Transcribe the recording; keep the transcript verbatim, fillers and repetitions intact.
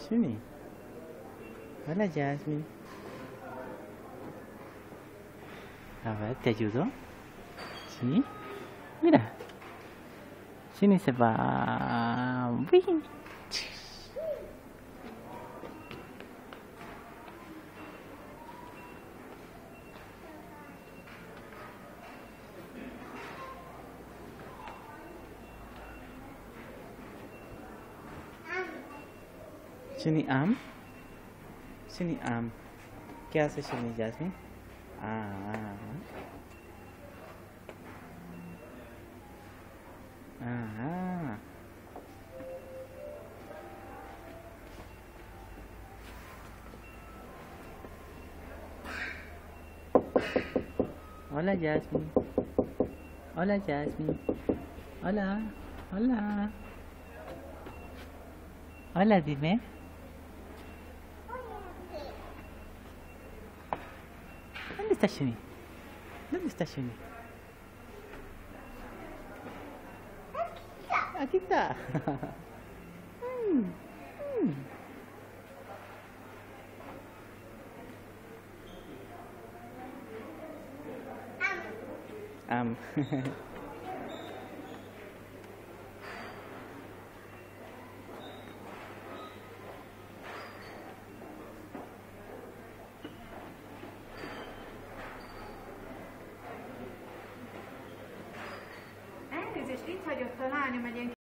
Jasmine. Hola, Jasmine. A ver, ¿te ayudo? ¿Sí? Mira. Sini se va. Uy. Sini am. Sini am. ¿Qué hace Sini, Jasmine? Ah. Ah. Hola, Jasmine. Hola, Jasmine. Hola. Hola. Hola, dime. ¿Dónde está Shuni? ¿Dónde está Shuni? Aquí está. Mm, mm. Am. Elnézést, itt vagyok, találni megyünk.